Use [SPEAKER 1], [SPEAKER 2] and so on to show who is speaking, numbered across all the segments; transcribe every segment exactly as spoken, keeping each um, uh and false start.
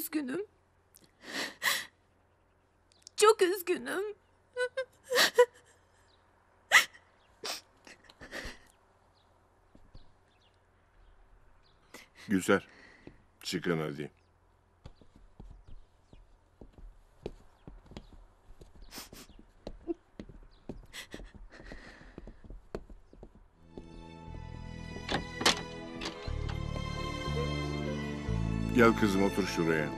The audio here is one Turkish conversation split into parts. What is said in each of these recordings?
[SPEAKER 1] üzgünüm. Çok üzgünüm.
[SPEAKER 2] Güzel. Çıkın hadi. Gel kızım, otur şuraya.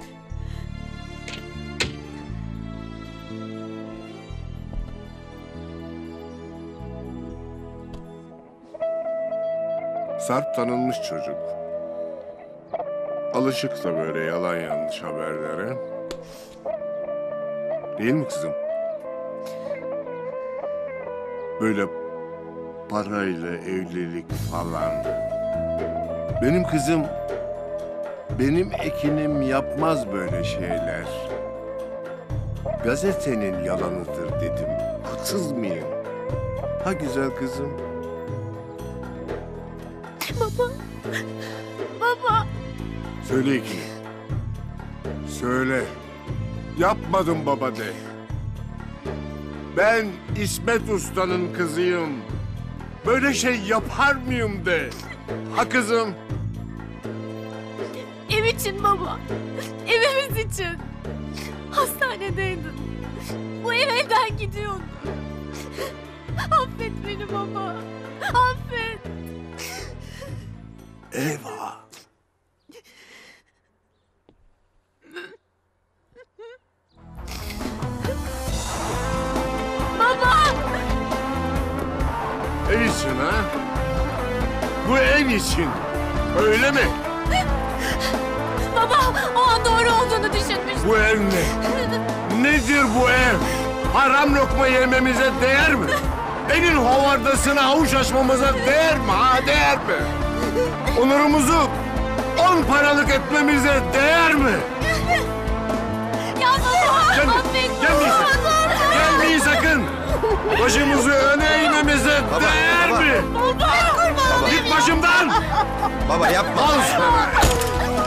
[SPEAKER 2] Sarp tanınmış çocuk. Alışık da böyle yalan yanlış haberlere. Değil mi kızım? Böyle parayla evlilik falan. Benim kızım, benim Ekin'im yapmaz böyle şeyler. Gazetenin yalanıdır dedim. Haksız mıyım? Ha güzel kızım?
[SPEAKER 1] Baba. Baba.
[SPEAKER 2] Söyle Ekin. Söyle. Yapmadım baba de. Ben İsmet Usta'nın kızıyım. Böyle şey yapar mıyım de. Ha kızım?
[SPEAKER 1] Ev için baba. Evimiz için. Hastanedeydin. Bu ev evden gidiyordu. Affet beni baba. Affet.
[SPEAKER 2] Eyvah.
[SPEAKER 1] Baba.
[SPEAKER 2] Ev için ha? Bu ev için. Öyle mi?
[SPEAKER 1] Baba o an doğru olduğunu düşünmüştüm.
[SPEAKER 2] Bu ev ne? Nedir bu ev? Haram lokma yememize değer mi? Elin hovardasına avuç açmamıza değer mi? Ha değer mi? Onurumuzu on paralık etmemize değer mi?
[SPEAKER 1] Ya baba.
[SPEAKER 2] Gelme,
[SPEAKER 1] Affet.
[SPEAKER 2] gelmeyin sakın. Gelmeyin sakın. Başımızı öne eğmemize
[SPEAKER 3] Baba,
[SPEAKER 2] değer
[SPEAKER 3] baba.
[SPEAKER 2] mi?
[SPEAKER 1] Baba.
[SPEAKER 2] Git başımdan.
[SPEAKER 3] Baba yapma.
[SPEAKER 2] Al sana.